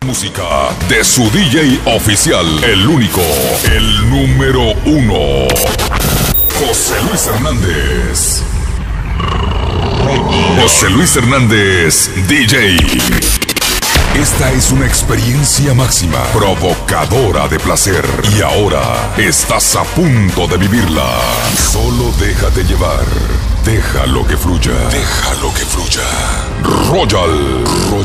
música de su DJ oficial, el único, el número uno, José Luis Hernández. José Luis Hernández, DJ. Esta es una experiencia máxima, provocadora de placer. Y ahora estás a punto de vivirla. Solo déjate llevar. Déjalo que fluya. Déjalo que fluya. Royal.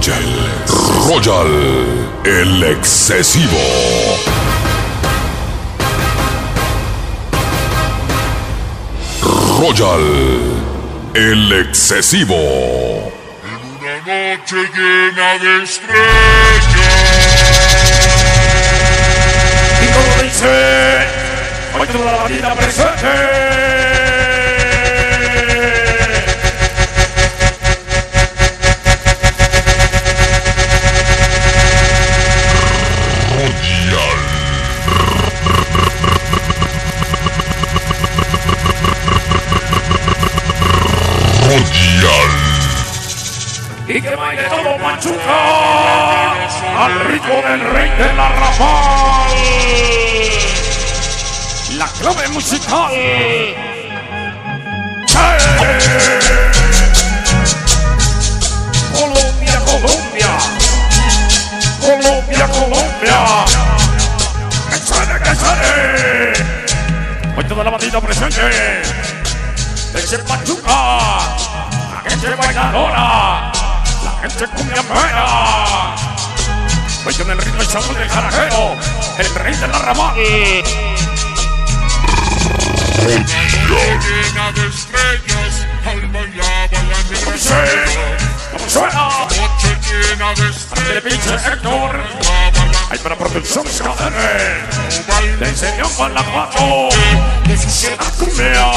El excesivo. Royal. El excesivo. Una noche llena de estrellas. Y como dice, hoy toda la vida presente. Y que baile todo Machuca al ritmo del rey de la Ramal. La clave musical. Colombia, Colombia. Colombia, Colombia. Que sale. Hoy toda la bandita presente. Desde Pachuca. La gente bailadora. La gente cumbiambera. Hoy con el ritmo y sabor del carajero, el rey de la Ramal. Llena de estrellas, al bailar la negra. ¿Cómo suena? Noche llena de De estrellas, pinche Héctor. Hay para producción cadena. Te enseñó con la cuatro. La cumbia.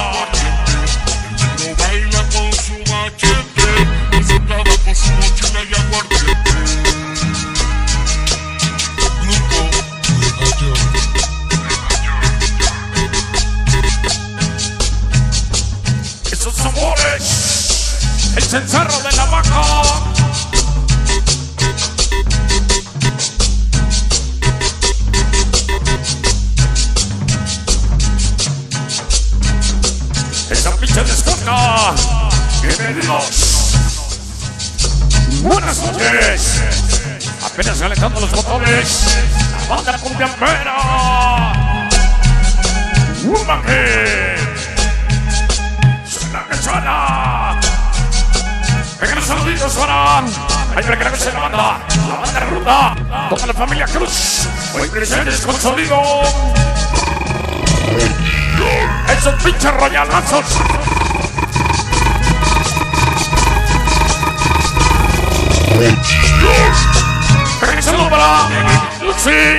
no baila con su machete, con su cara, con su mochila y aguardiente. Grupo Esos amores, el cencerro de la vaca. Esa pinche descarga. Bienvenidos. Buenas noches. Apenas calentando los botones. La banda cumbiambera. Woman. Suena que suena. Vengan los saluditos para. Hay que la banda ruda. Toda la familia Cruz. Hoy presentes con sonido. Esos pinches royalazos. Regresando para Lucy,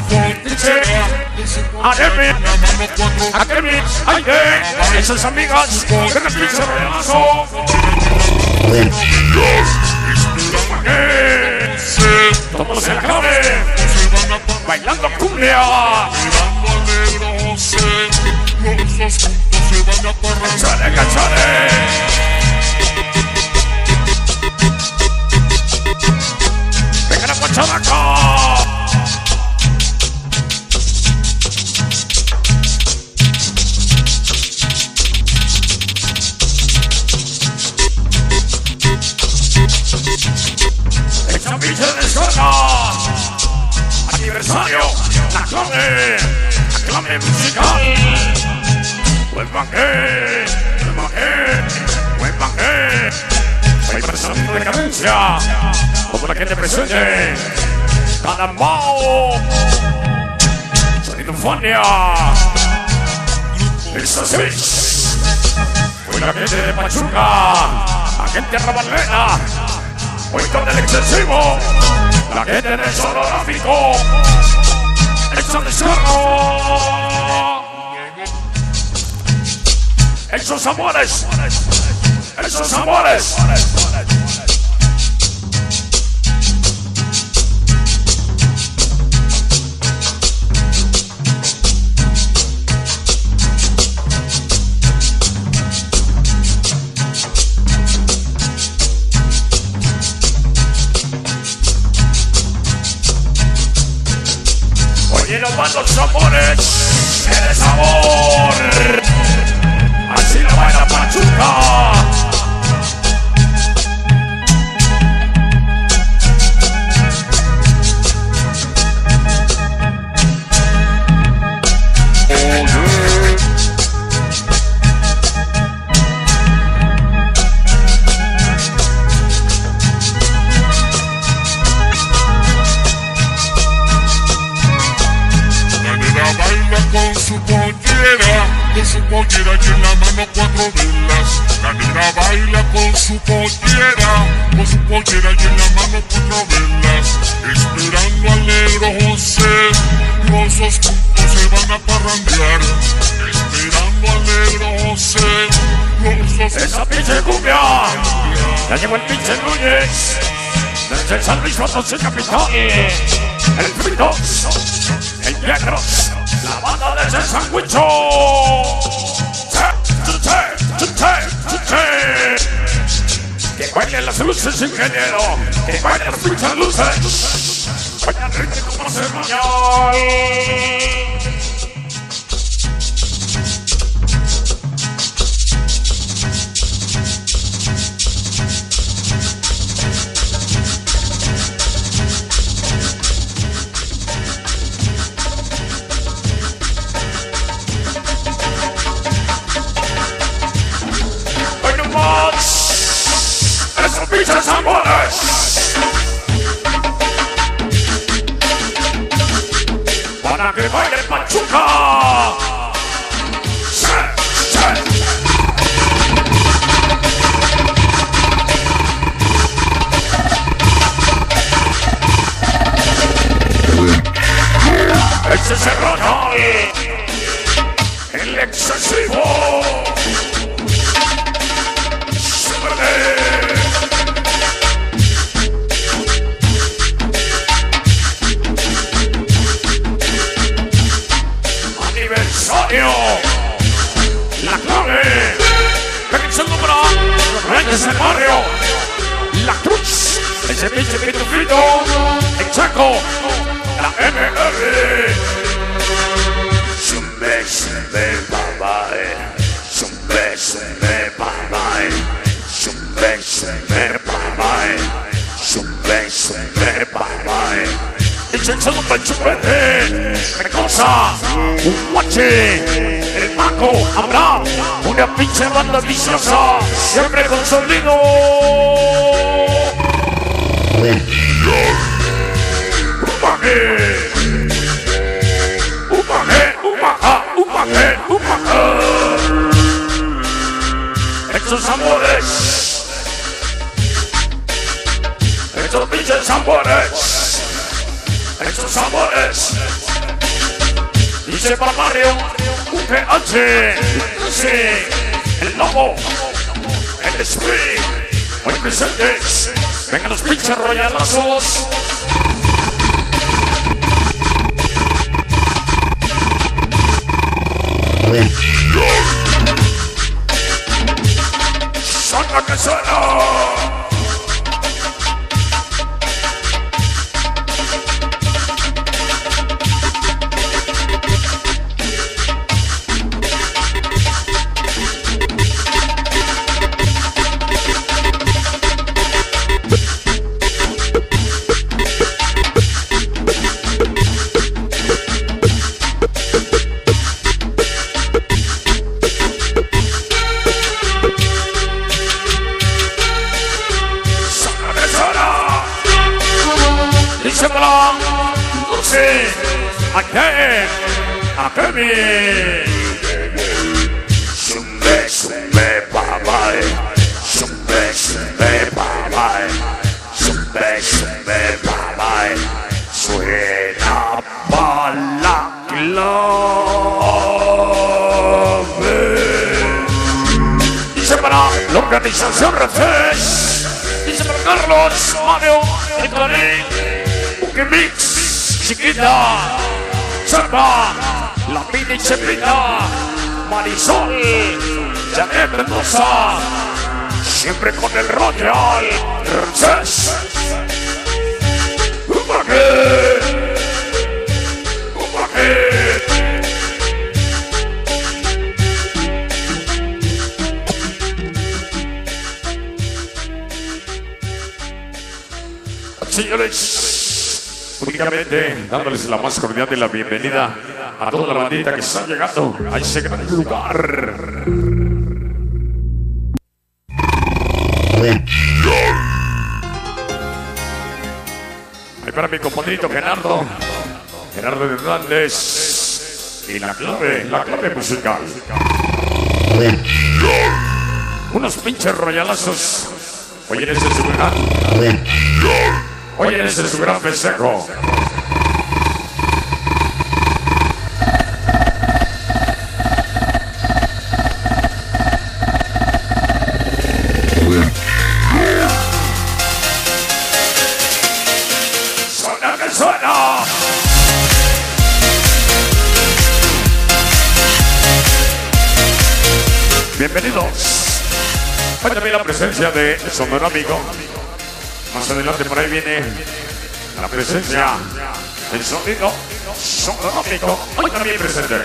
Akemi, Aide, esas amigas de el pinche royalazo. Todos se acaben bailando cumbia. mirando al negro José, los dos juntos se van a parrandear. ¡Chale, cachale! ¡Venga la pacharaca! ¡Esta pinche descarga! ¡Aniversario! ¡La clave musical! ¡Buen banqué! ¡Buen banqué! Hay personas de cadencia, como la que te presente. Calambao, Sonido Fania, el Sausage, fue la gente de Pachuca, la gente rabalera, hoy con el excesivo, la gente del sonográfico, el descargo, esos amores. ¡Esos amores! nos van los amores, el sabor. Así la baila Pachuca. Con su pollera y en la mano 4 velas. La negra baila con su pollera y en la mano 4 velas. Esperando al negro José, los dos juntos se van a parrandear. Esperando al negro José, los dos. Esa pinche cumbia la llevó el pinche Núñez desde el San Luis Potosí capital. El Fritos, el Piedros, la banda de ese sandwicho. Que bailen las luces, ingeniero. Que bailen las pinches luces. Bailan rico como ceremonial. Esos pinches amores. Para que baile Pachuca. Ese es el Ronald, el excesivo. Aniversario, la clave, que el número, Reyes del Barrio, la Cruz, ese pinche pitufito, el Chaco, la MR. Zumbe, zumbe, babae, zumbe, zumbe, babae, zumbe, zumbe, babae, zumbe, zumbe, babae. Echando un chupete, me cosa, un guache, el Maco, habrá una pinche banda viciosa, siempre con sonido. Estos amores, estos pinches amores. Estos amores. Dice para Mario, UPH, sí, el Lobo, el Spring, muy presentes. Vengan los pinches royalazos. Saca que suena. A Kevin. Zumbe, zumbe, babae. Zumbe, zumbe, babae. Zumbe, zumbe, babae. Suena pa' la clave. Dice para la organización Refresh. Dice para Carlos, Mario, Nicolín, Ukimix, Chiquita, Serpa, la Mini Chepita, Marisol, Janet Mendoza, siempre con el Royal Ramsés. señores, únicamente dándoles la más cordial de la bienvenida a toda la bandita que está llegando a ese gran lugar. Ahí para mi compadrito Gerardo Hernández y la clave musical. Unos pinches royalazos. Oye, ese es su gran. Oye, ese es su gran festejo. ¡Suena que suena! Bienvenidos. Hoy también la presencia de Sonoro Amigo. Más adelante por ahí viene la presencia del sonido Sonoro Amigo. Hoy también presente.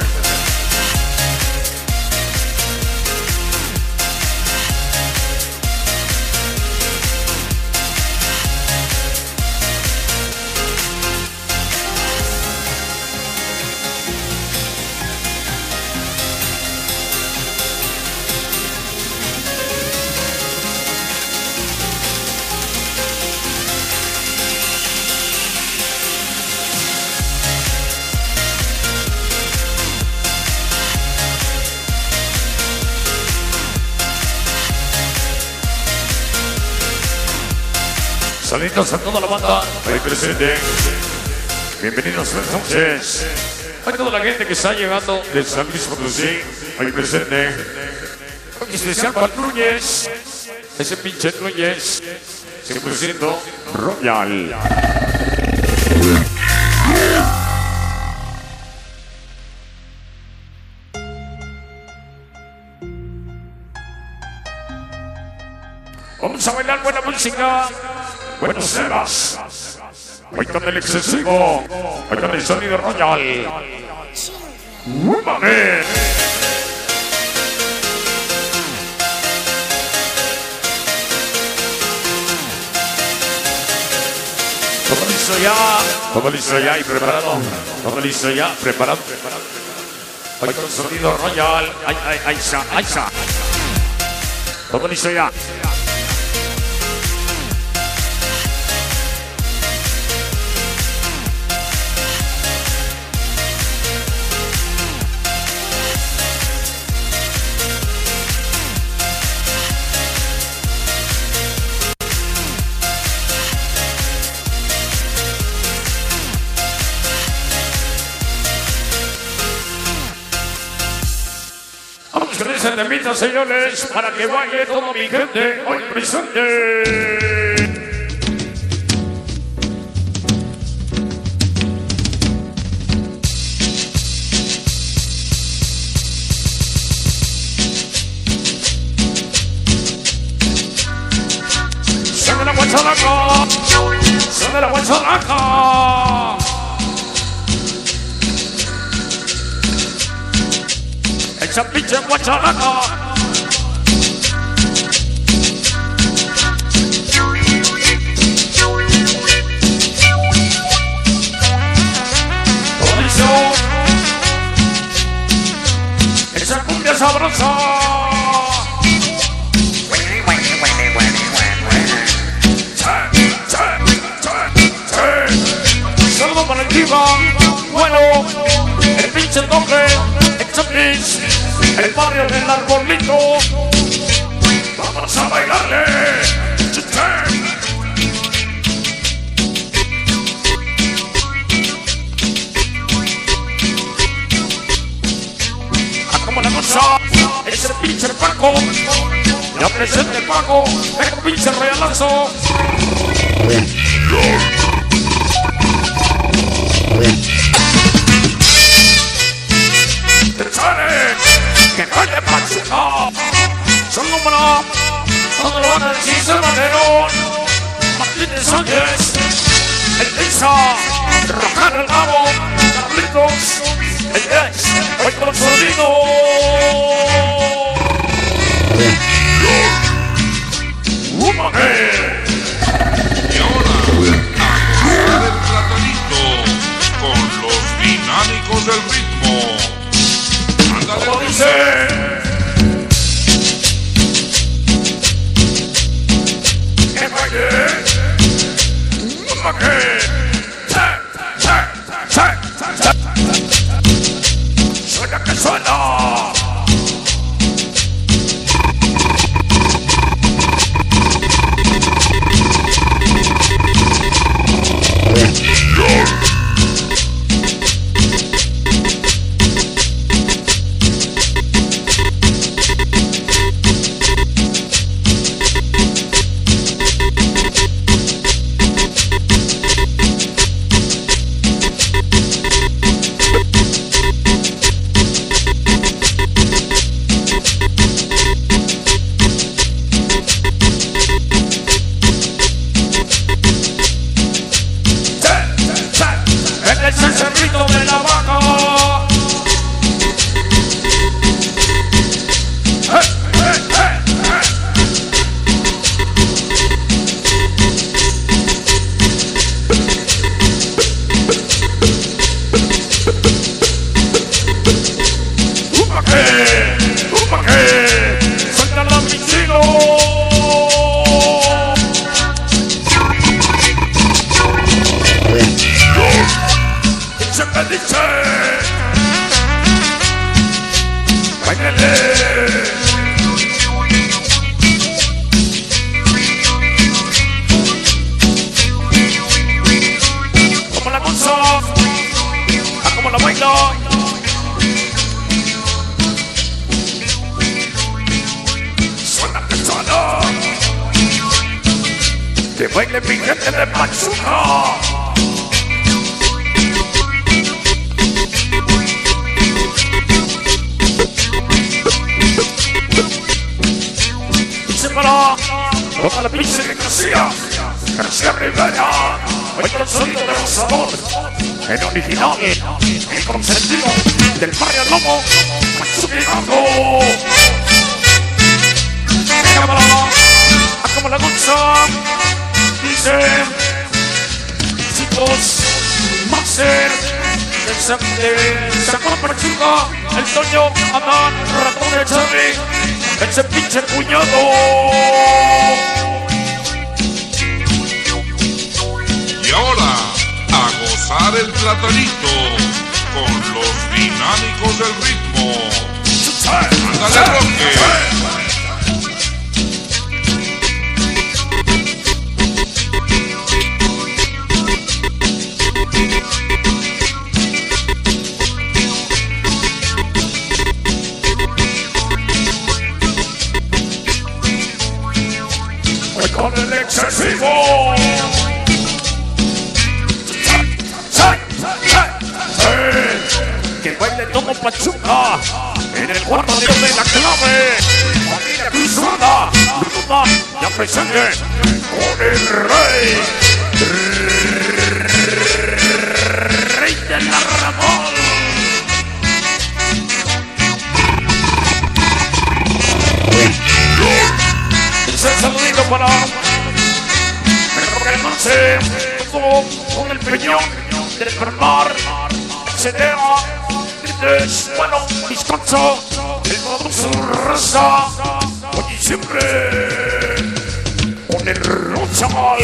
Saludos a toda la banda hoy presente. Bienvenidos entonces a toda la gente que está llegando de San Luis Potosí hoy presente. Hoy especial para Núñez, ese pinche Núñez 100% Royal. Vamos a bailar buena música. Buenos temas. Hoy con el excesivo. Hoy con el sonido Royal. ¡Mame! Todo listo ya y preparado. Todo listo ya, preparado. Hoy con sonido Royal. Aiza. Todo listo ya. Vamos con ese temita, señores, para que baile toda mi gente hoy presente. ¡Suena la guacharaca! ¡Suena la guacharaca! ¡Esa pinche guacharaca! ¡Todo listo! ¡Esa cumbia sabrosa! ¡Saludo para el diva! ¡Bueno! ¡El pinche toque! El barrio del arbolito. Vamos a bailarle. Como la cosa, ese pinche Paco. Ya presente Paco, el pinche royalazo. Que baile Pachuca. Son número. ¿Dónde lo van a decir? Cervanero. Martínez Sánchez. El Pizza. Rojar el Nabo. Carlitos. El ex. Hoy con sonido. ¡Humane! que suena que suena. Como la gozo, como la bailo. Suena que suena. Que baile mi gente de Pachuca. Toda la pinche de García Rivera, hoy con sonido de los sabores, el original, el consentido del barrio Lomo, Pachuquinaco. Cámara, como la gonza, dice, chicos, Maxer, de San Juan Pachuca, el Toño, Adán, Ratón de Charlie. Ese pinche cuñado. Y ahora, a gozar el platanito con los dinámicos del ritmo. ¡Ándale, Roque! Con el excesivo. Que baile todo Pachuca en el cuarto de la clave. Familia cruzada, bruta, ya presente con el rey. Rey de la Ramón. Un saludito para el Monse, con el peñón del Fermar, etcétera. Bueno, descanso, el productor Raza, hoy y siempre con el Rochamal.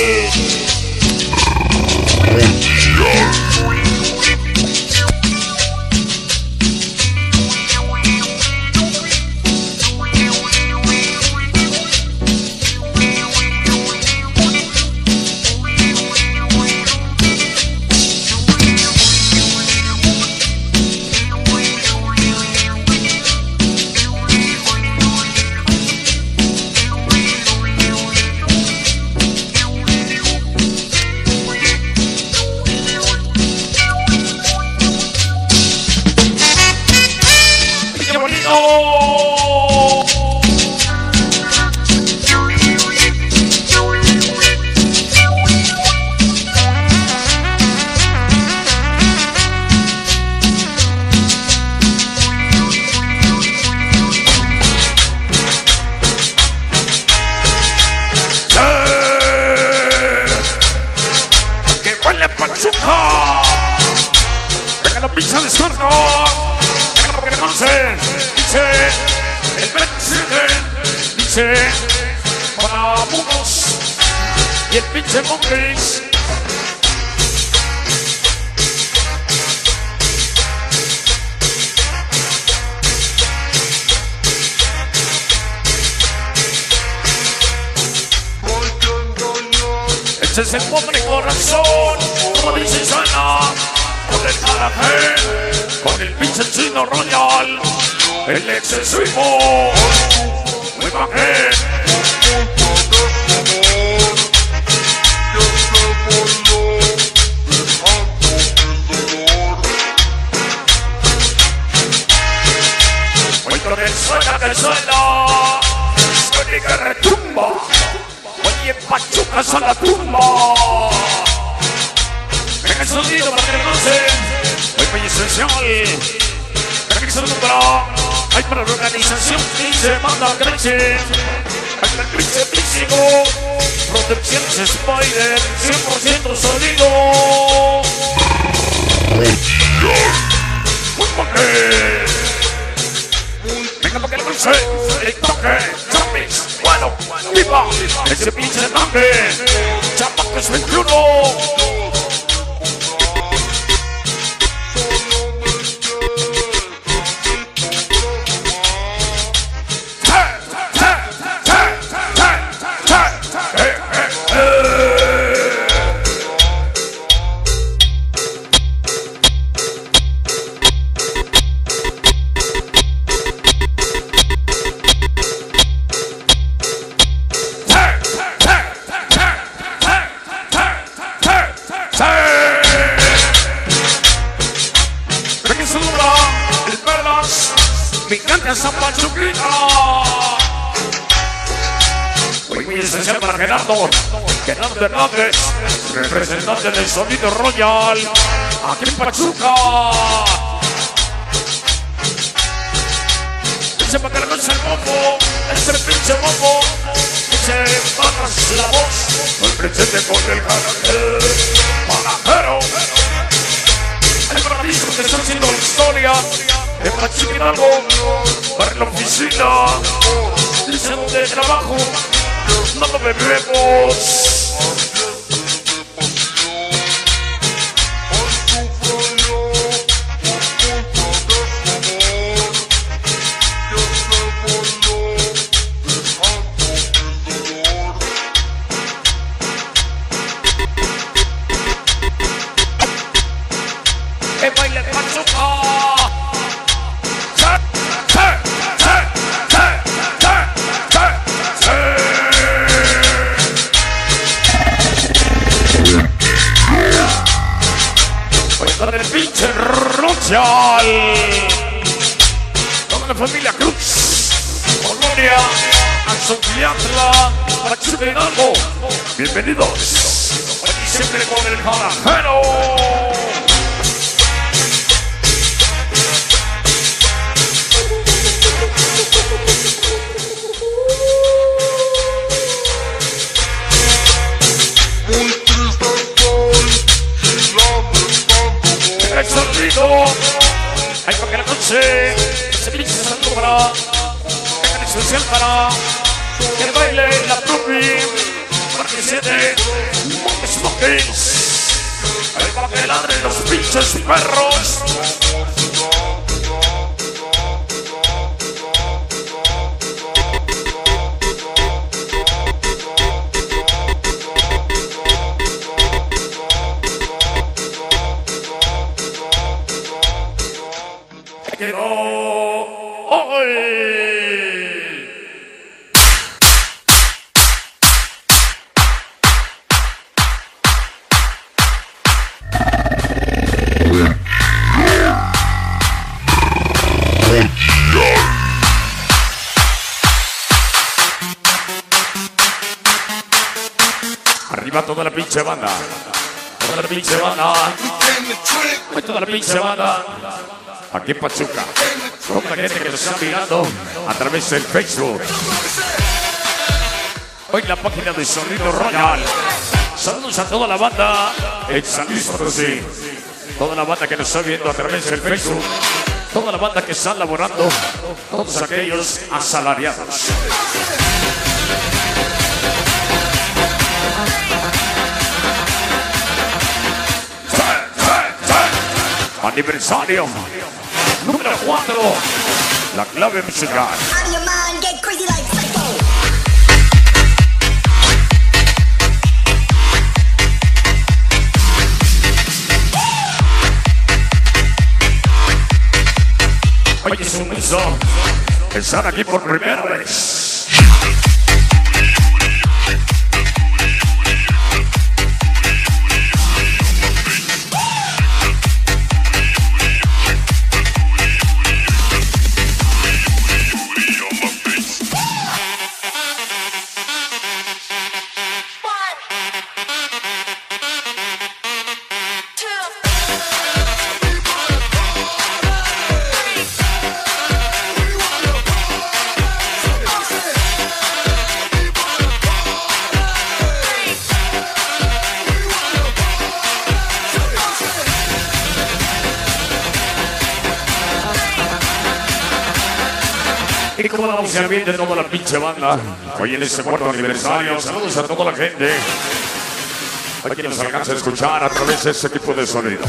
Pachuca. Venga la pizza de suerte. Venga lo que le conocen. Dice el presidente. Dice para Munos y el pinche Montes. ese es el pobre corazón, como dice suena, con el carajé, con el pinche Chino Royal, el excesivo, muy bajé. Hoy con el suena que suena, suena y que retumba. Oye, Pachuca a la tumba. Venga el sonido para que le conocen. Hoy muy esencial. Venga el sonido. Hay para la organización que se manda a crecer. Hay la crisis físico. Protecciones Spider. 100% sonido. Muy porque. Venga para que le conocen. El toque. Zombies. Bueno, viva ese pinche tanque. Chamacos 21. Me encanta esa pachuquita. Hoy muy especial para Gerardo Hernández, representante del sonido Royal, aquí en Pachuca. Dice para que le conozca el bombo, ese pinche bombo, dice bajas la voz, el presente con el carajero. El paraíso que está haciendo la historia de Pachuca Hidalgo, para la oficina, dice donde trabajo, no lo bebemos. ¡Que baile Pachuca! Con el pinche Royal, con la familia Cruz, Colonia, Axoquiantla, Pachuca Hidalgo. Bienvenidos, aquí siempre con el carajero. El sonido, hay para que la noche se pinche saludo para el especial para que baile la Trupi, para que siente Smokings, hay para que ladren los pinches perros. Quedó hoy. Arriba toda la pinche banda. Toda la pinche banda. Toda la pinche banda. Aquí en Pachuca, con la gente que nos está mirando a través del Facebook. Hoy la página de Sonido Royal. Saludos a toda la banda en San Luis Potosí. Toda la banda que nos está viendo a través del Facebook. Toda la banda que está laborando. Todos aquellos asalariados. Aniversario número 4, la clave musical. Oye, es un gusto estar aquí por primera vez. Y como vamos a ambiente toda la pinche banda hoy en este cuarto aniversario, saludos a toda la gente a quien nos alcanza a escuchar a través de este tipo de sonido.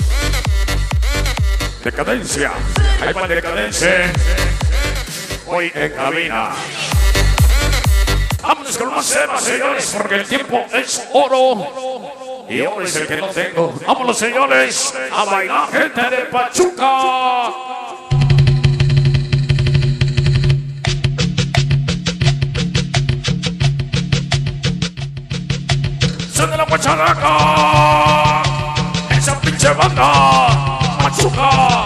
Decadencia, hay para Decadencia hoy en cabina. Vámonos con más temas, señores, porque el tiempo es oro y oro es el que no tengo. Vámonos, señores, a bailar, gente de Pachuca. ¡Son de la guacharaca! ¡Esa pinche banda! ¡Pachuca!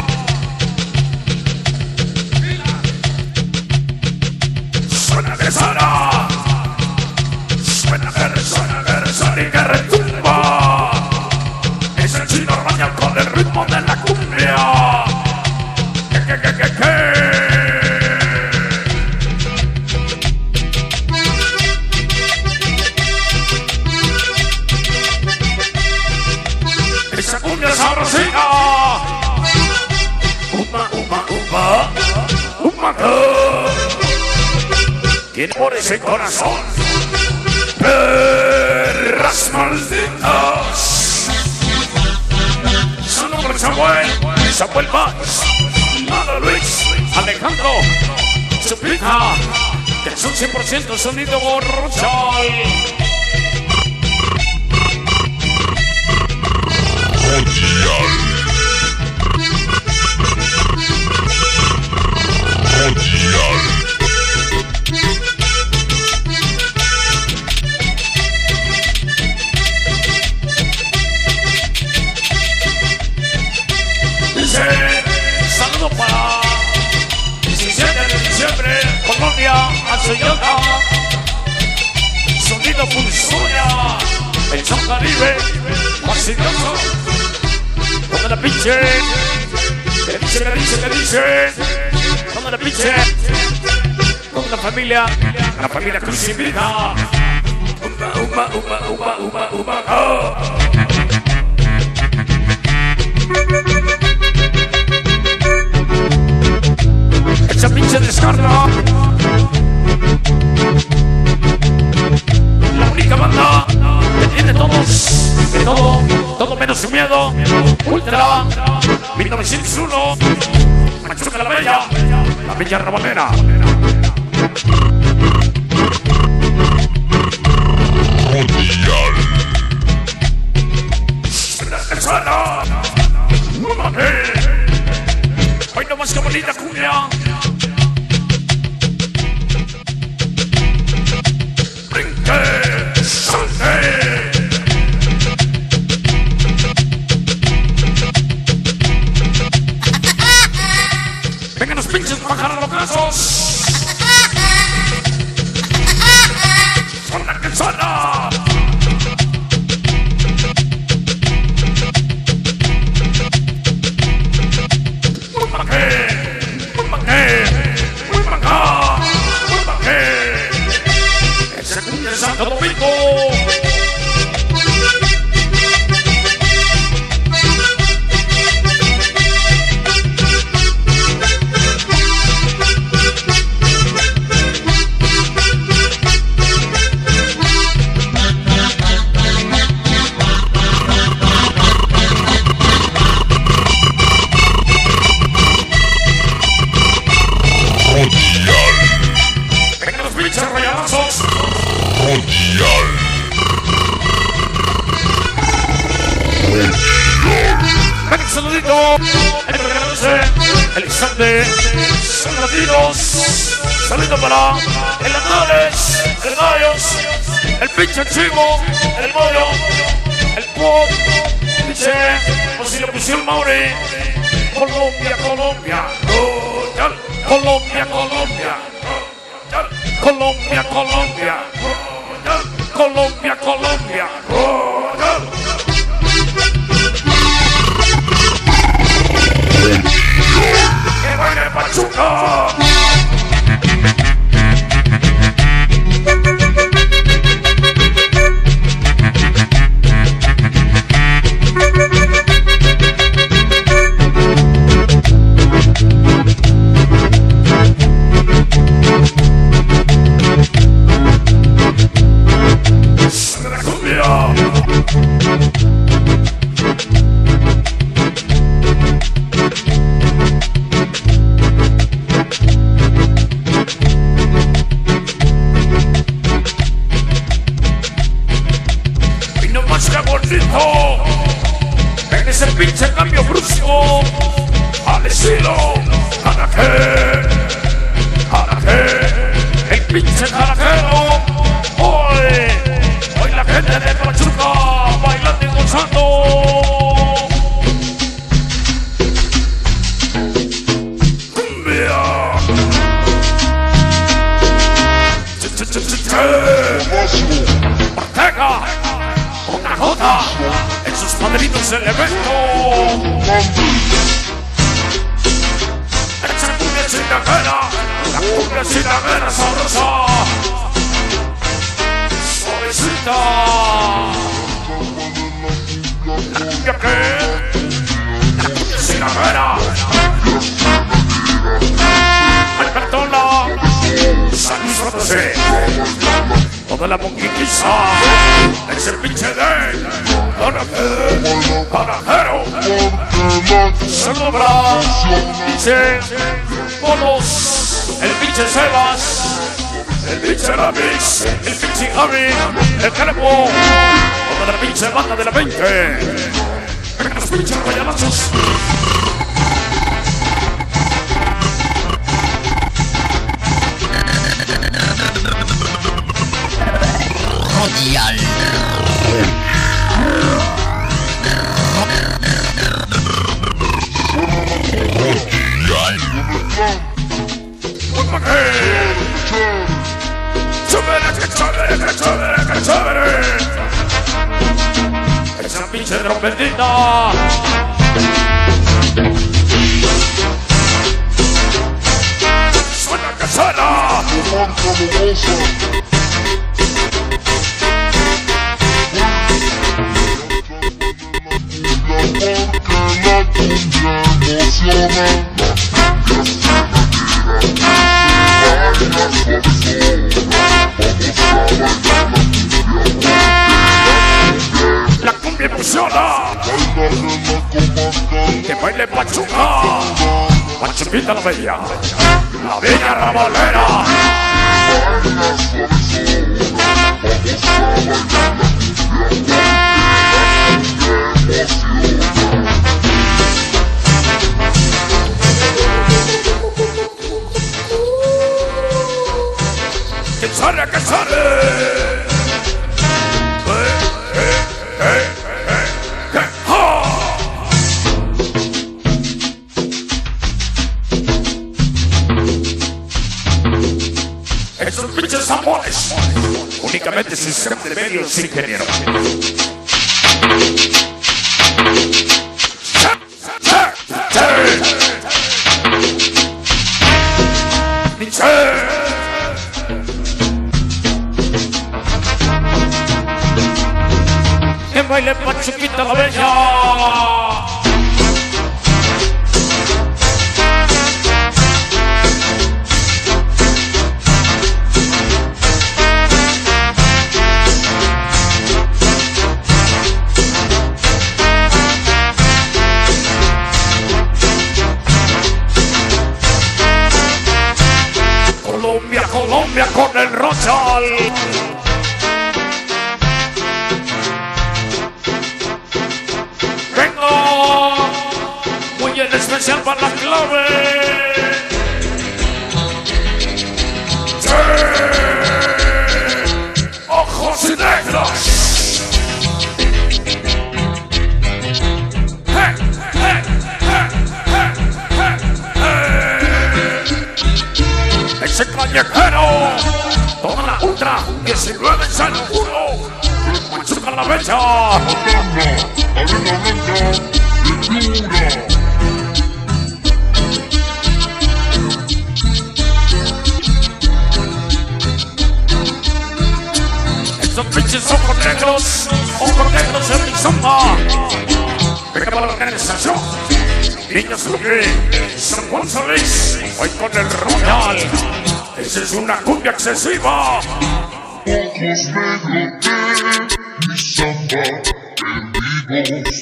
¡Suena que suena! ¡Suena que resuena y que retumba! Es el chino Raña con el ritmo de la cumbia. ¿Qué? Esa cumbia sabrosita. Tiene por ese corazón perras malditas. Su nombre es Samuel Vaz, Nada Luis, Alejandro, Chupita, que son 100% sonido borrochal. Saludo para 17 de diciembre, Colombia, Azoyota, sonido Pulsuria, el Son Caribe, fastidioso, donde la pinche, que dice, donde la pinche, con la familia Cruz invita, esa pinche descarga, la única banda que tiene todo menos su miedo. Ultra 1901, Pachuca la Bella Rabanera. Suena, hoy no más que bonita cumbia. Brinque, salte. Vengan los pinches pájaros locazos. Suena que suena. Ese cumbia de Santo Domingo. Vengan los pinches rayazos. Venga, saludito. El que no sé. Elizalde, son latinos. Saludo para el Andales, el Gallos, el pinche Chivo, el Moyo, el Pop, dice, o si le pusieron Mauri. Colombia, Colombia, Colombia, Colombia, Colombia, Colombia, Colombia, Colombia. ¡Que baile Pachuca! En ese pinche cambio brusco al estilo Caraqué, el pinche carajero. Hoy la gente de Pachuca bailando y gozando. Cumbia. Ortega. Una jota en sus padrinos del evento. Esa cumbia chinamera, la cumbia chinamera sabrosa, suavecita. La cumbia que, la cumbia chinamera. Albertola, San Luis Potosí. Toda la monquiquiza es el pinche de Carajero. Saludo para dice Bolos, el pinche Sebas, el pinche Ramix, el pinche Javi, el Calepo. Toda la pinche banda de la 20. Vengan los pinches guayabazos. Rodial. Chévere. Esa pinche trompetita. Suena que suena. La cumbia emociona. Que baile Pachuca. Pachuquita la bella rabalera. ¡Que sale, que sale! Esos pinches amores únicamente se sistema de medios ingeniero. Que baile Pachuquita la bella. Colombia, Colombia con el Rosal. Vengo especial para la clave. ¡Sí! ¡Ojos negros! Ese callejero, toda la ultra, 19 en San Juro, Machuca la Becha. Esos pinches ojos negros en mi zona. Venga para la organización. Niños Luque, San Juan Solís, hoy con el Royal. Esa es una cumbia excesiva. Ojos negros de mi samba, perdidos.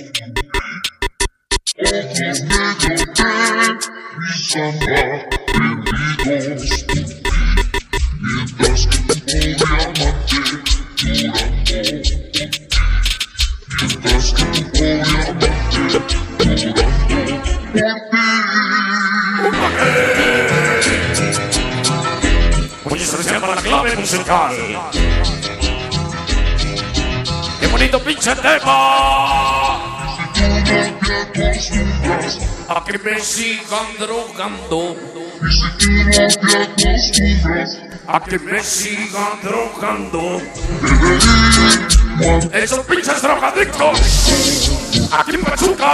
Ojos negros de mi samba, perdidos. Mientras que tu pobre amante llorando. Mientras que tu pobre amante llorando. Muy especial para la clave musical. ¡Qué bonito pinche tema! A que me sigan drogando. A que me sigan drogando. Esos pinches drogadictos. Aquí en Pachuca.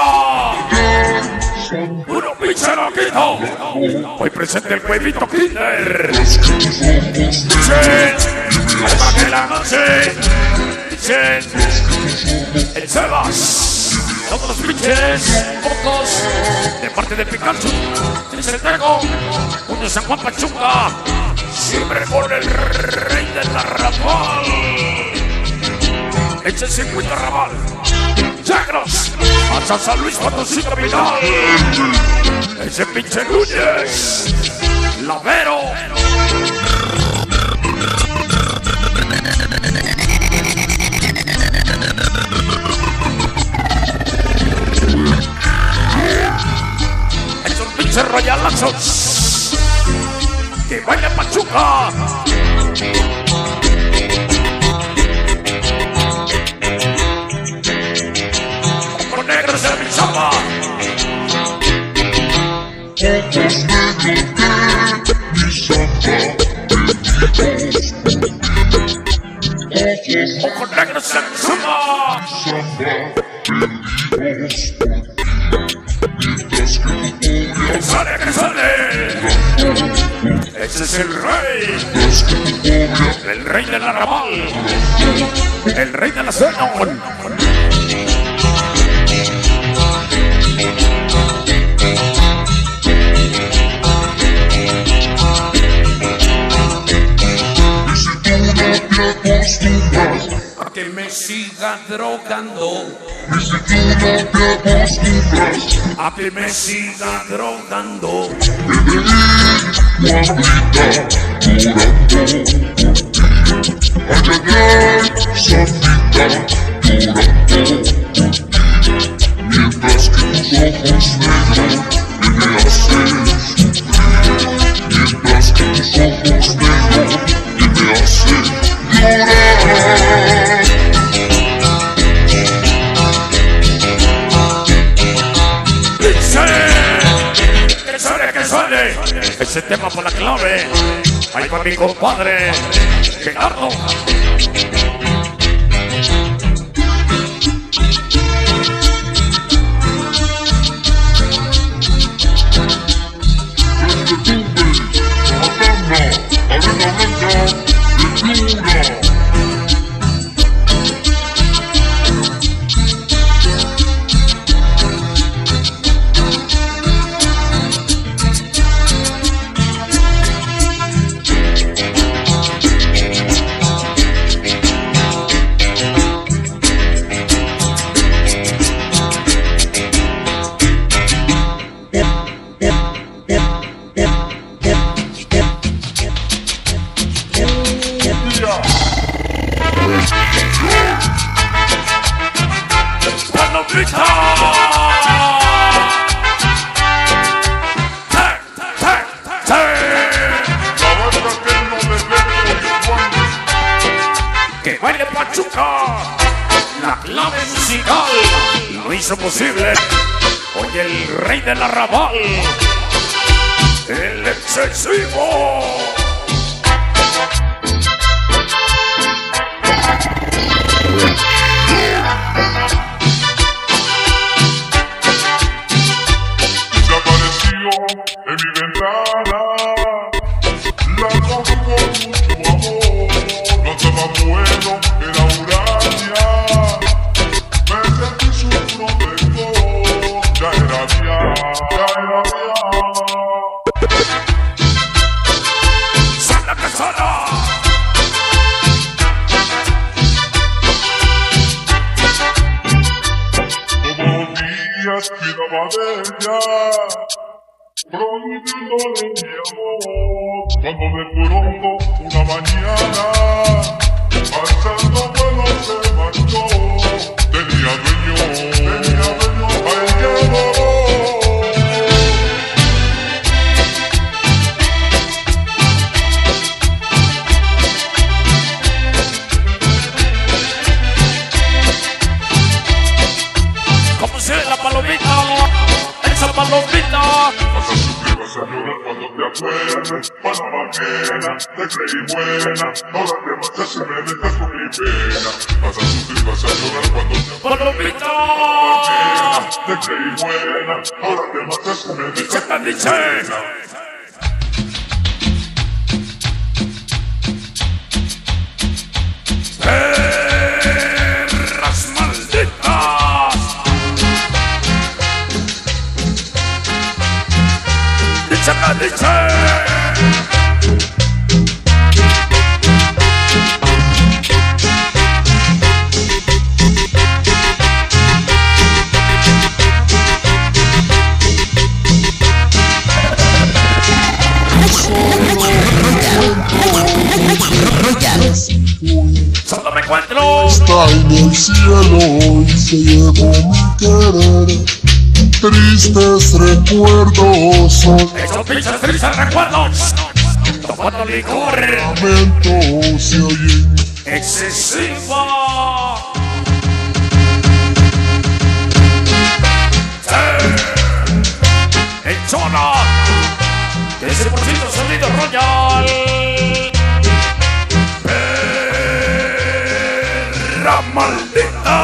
Puro pinche loquito. Hoy presente el huevito Kinder. Dicen, para que la noche. Dicen, el Sebas. Todos los pinches pocos de parte de Pikachu. Dice el Tego. Uno de San Juan Pachuca. Siempre por el rey del arrabal. Eche el circuito arrabal. Chagros, hasta San Luis Potosí capital. Ese pinche Núñez, Lavero. Esos pinches royalazos que baila Pachuca. Negros de mi samba. Ojos negros de mi samba, perdidos. Ojos negros de mi samba. Mientras que tu pobre Que sale. Ese es el rey. El rey del arrabal. El rey de la cena. A que me siga drogando. A que me siga drogando. Mientras que tus ojos negros me hacen sufrir. Mientras que tus ojos negros me hacen llorar. Que sale. Ese tema por la clave. Ahí para mi compadre Gerardo. Baile Pachuca, la clave musical lo hizo posible. Hoy el rey del arrabal, el excesivo. Desapareció en mi ventana, la cogí con mucho amor. No estaba bueno, era Urania. Me sentí su protector, ya era mía, ya era mía. ¡Sana que sana! Todos los días cuidaba de ella, prohibiéndole mi amor. Cuando de pronto una mañana, marchando vuelo se marchó. Tenía dueño, ay qué dolor. ¿Cómo se ve la palomita? Esa palomita. Vas a sufrir, vas a llorar cuando te acuerdes. Panamajena, te creí buena. Ahora te marchas y me dejas con mi pena. Vas a sufrir, vas a llorar cuando te Palomita. te creí buena. Ahora te marchas y me dejas con mi Dice. pena. Perras malditas. Dice. Solo me encuentro. Está en el cielo y se llevó mi querer. Tristes recuerdos son Esos pinches tristes recuerdos. Tomando licor. lamentos se oyen. Excesiva. El Chona. 13% sonido royal. Perra maldita.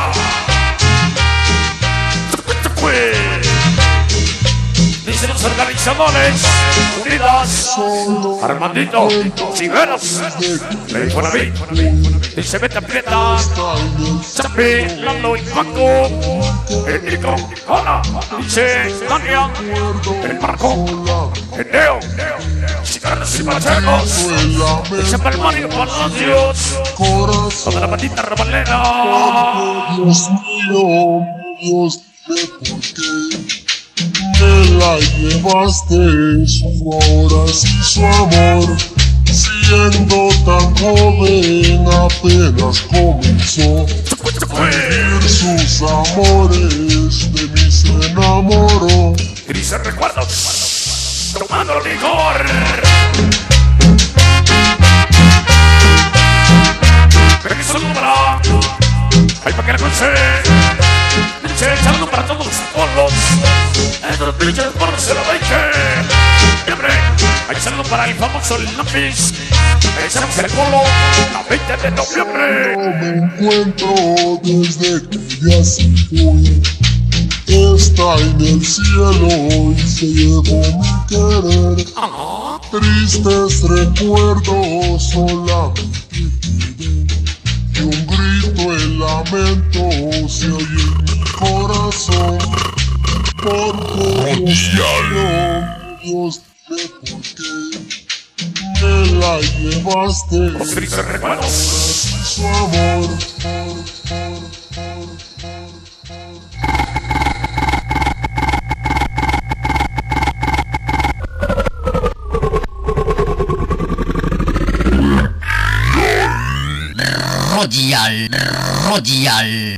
Dicen los organizadores Unidas, Armandito, Cigarros, Ley Juanaví, dice Vete Aprieta, Chapi, Lalo y Paco, Enrico, Hola, dice Tania, el Marco, el Neo, Cigarros y Machacos, dice Palmario Palacios, toda la patita rabalera. Dios mío, Dios, ve por qué me la llevaste. Sufro ahora sin su amor, siendo tan joven apenas comenzó a vivir sus amores, de mí se enamoró. Grises recuerdos, tomando licor. Pero que saludo para, ay, para que la conse. Saludo para todos los polos. Estos pinches porros se lo deje. Siempre hay saludo para el famoso lápiz. Echamos el polo la 20 de noviembre. No me encuentro desde que ya se fue. Está en el cielo y se llevó mi querer. Tristes recuerdos solamente quedé. Y un grito, el lamento se oye en mi corazón. Porque Dios mío, Dios, ve por qué me la llevaste. Los tristes recuerdos. Su amor. Rodial.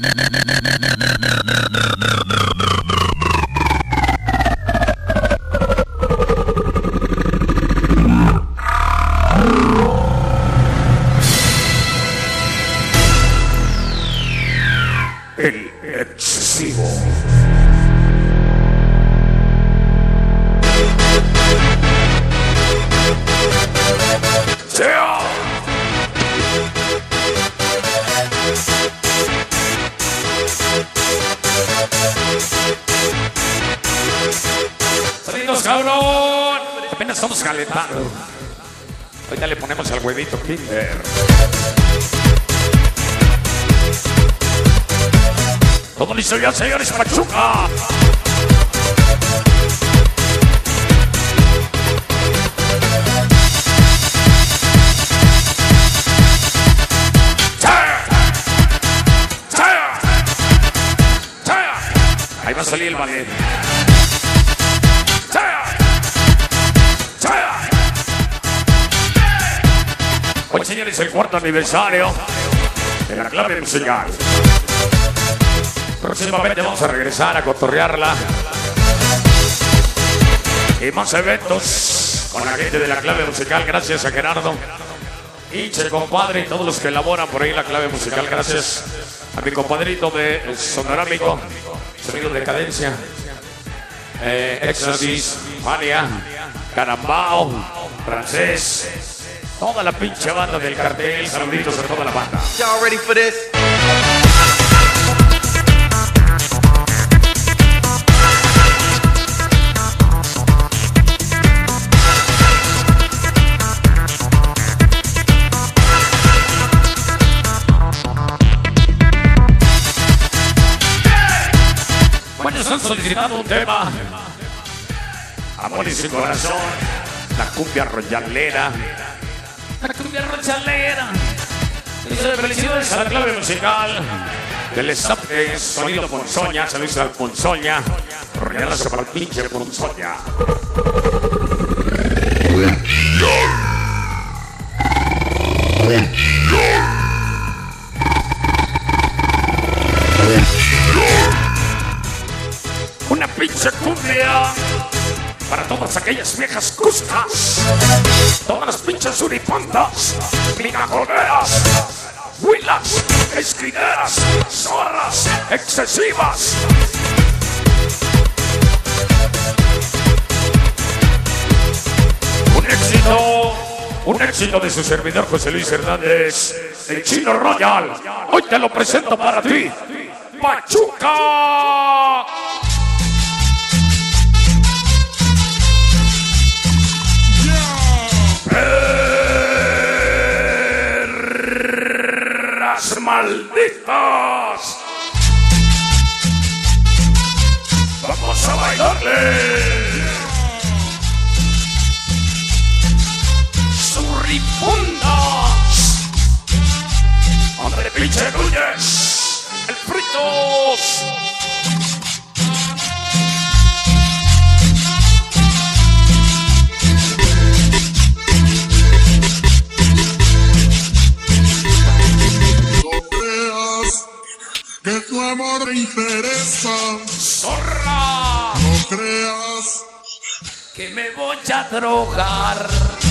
el excesivo. ¡Sea! ¡Salidos, cabrón! Apenas estamos calentando. Ahorita le ponemos al huevito Kinder. Todo listo ya, señores, Pachuca. Ahí va a salir el ballet. Hoy, señores, el cuarto aniversario de la clave musical. Próximamente vamos a regresar a cotorrearla. Y más eventos con la gente de la clave musical. Gracias a Gerardo, Inche, compadre, y todos los que elaboran por ahí la clave musical. Gracias a mi compadrito de Sonorámico, Sonido de Cadencia, Éxtasis, Fania, Carambao, Francés, toda la pinche banda del cartel. Saluditos a toda la banda. Y'all ready for this? Bueno, están solicitando un tema. Amor y sin corazón. La cumbia royalera. La cumbia royalera. Dice felicidades a la clave musical del staff de Sonido Ponzoña. Saludos al Ponzoña. Royalazo para el pinche Ponzoña. Una pinche cumbia para todas aquellas viejas cuscas, todas las pinches uripantas, migajoneras, huilas, esquineras, zorras, excesivas. Un éxito de su servidor José Luis Hernández, el Chino Royal. Hoy te lo presento para ti, Pachuca. ¡Perras malditas! ¡Vamos a bailarle! ¡Surripundas! ¡Hombre, pinche Núñez! ¡El Fritos! Que tu amor me interesa. ¡Zorra! No creas que me voy a drogar.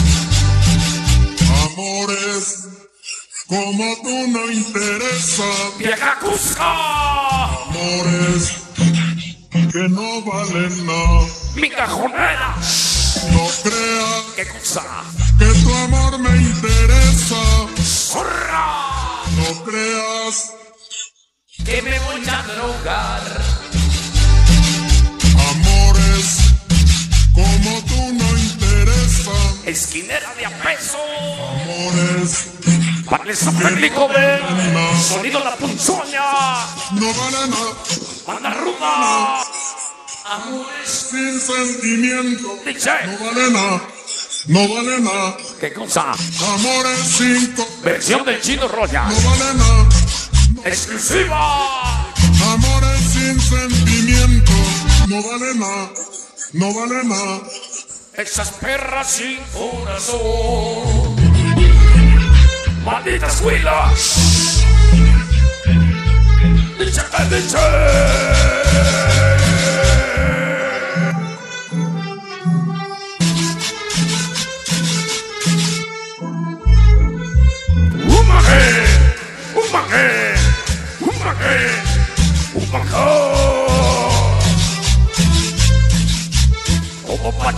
Amores como tú no interesa. ¡Vieja Cusca! Amores que no valen nada. ¡Migajoneras! No creas ¡Qué cosa! que tu amor me interesa. ¡Zorra! No creas que me voy a drogar. amores como tú no interesan. Esquinera de a peso. Amores Para el sofrélico de Sonido La Ponzoña. no valen nada. Banda ruda. Amores Sin sentimiento. dice. No vale nada. No vale nada. ¿Qué cosa? Amores sin Versión del Chino Royal. no vale nada. Exclusiva. Amores sin sentimiento. No vale nada. No vale nada. Esas perras sin corazón. Malditas huilas. Dice que dice. Un maje.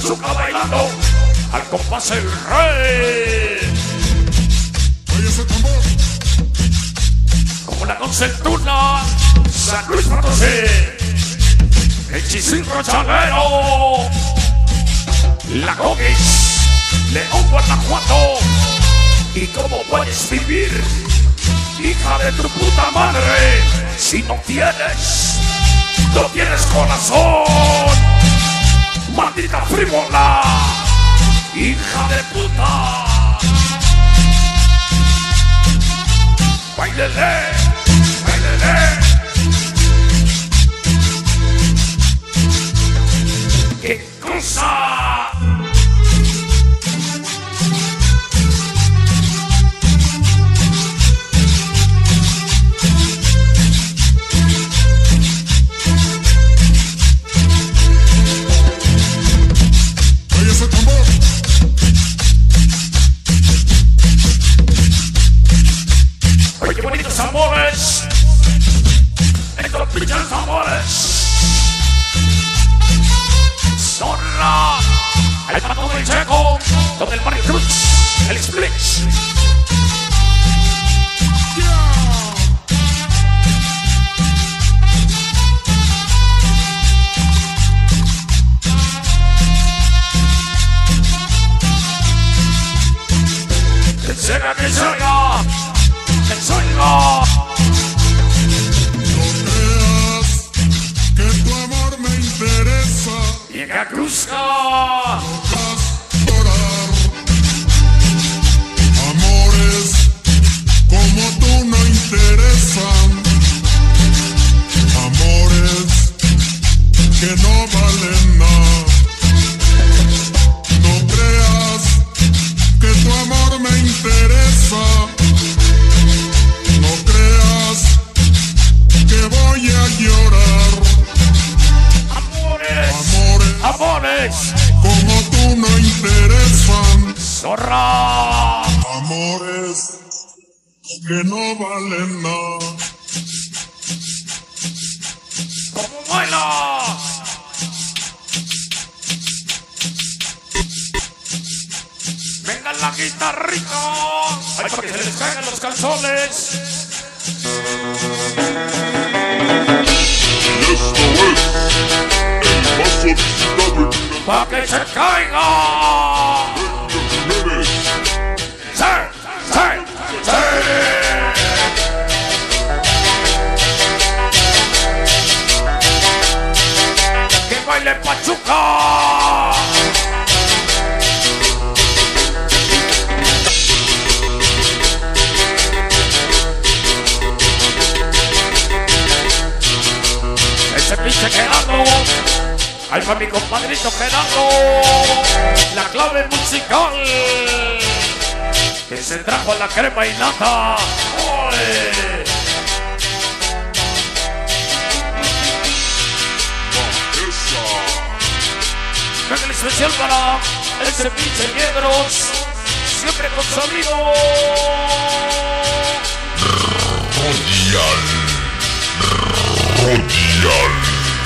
Pachuca bailando al compás el rey. Oye ese tambor. Como la Concertuna, San Luis Potosí, el Chicinco Chalero, la Coquis, León, Guanajuato. ¿Y cómo puedes vivir, hija de tu puta madre, si no tienes corazón? Maldita frívola, hija de puta. Bailele, bailele. ¡Qué cosa! Oye ese tambor. Oye, qué bonitos amores. Estos pinches amores. Zorra, el pato del Checo, con el Mario Cruz, el Split. Que llega, que llega, que llega. Que tu amor me interesa. Llega Cruzca. Vas a llorar. Amores como tú no interesan. Amores que no valen nada. No creas que tu amor me interesa. No creas que voy a llorar. Amores, como tú no interesan. zorra. Amores que no valen nada. Como baila. Venga la guitarrita. Ay, para que se les caigan los calzones. Pa' que se caiga. Sí, sí, sí. Que baile Pachuca. Ese pinche Gerardo. Ay, pa' mi compadrito Gerardo, la clave musical que se trajo a la crema y nata. ¡Oye! Venga el especial para ese pinche Niegros, siempre con su amigo Royal.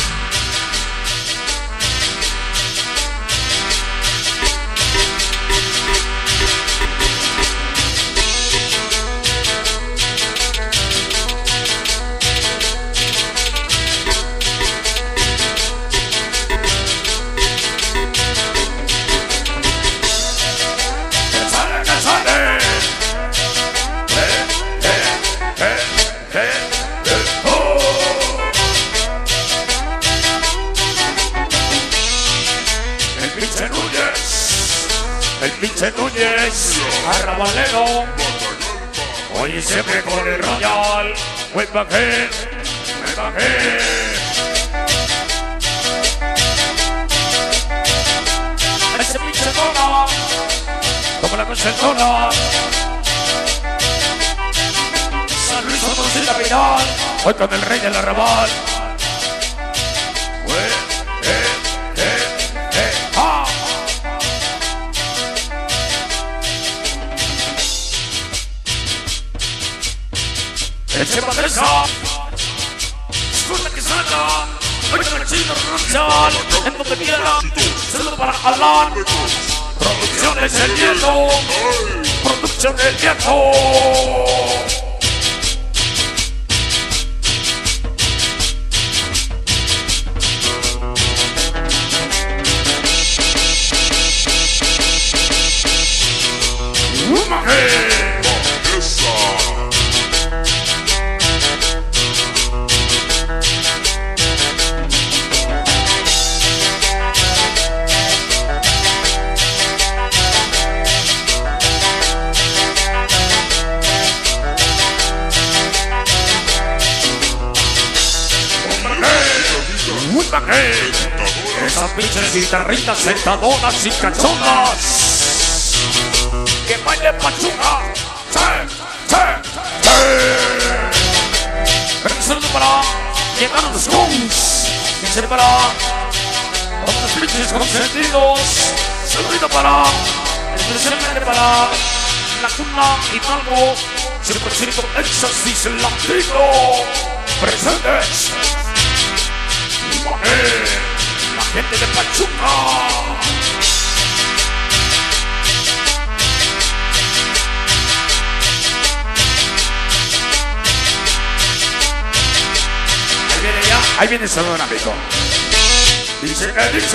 el pinche Núñez, arrabalero. Oye, siempre con el Royal. Way back here, way back here. Ese pinche Tona, como la Concertona. San Luis Potosí la final, hoy con el rey del arrabal. Eche Padresa, escucha que suena Oigan el chino Ruchal, en donde quiera. Saludo para Alan. Producciones El Nieto. Producciones El Nieto. Esas pinches guitarritas sentadonas y cachonas que baile pachuca. Un saludo para llegar a los Guns. Dice para todos los pinches consentidos. Saludito para, especialmente para la cuna Hidalgo. 100% éxtasis latino. Presentes. La gente de Pachuca. Ahí viene el salón, amigo. Dice que dice.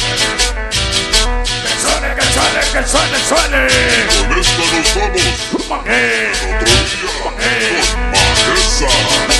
Que suene, que suene, que suene, suene. Con esto nos vamos. Otro día con Majeza.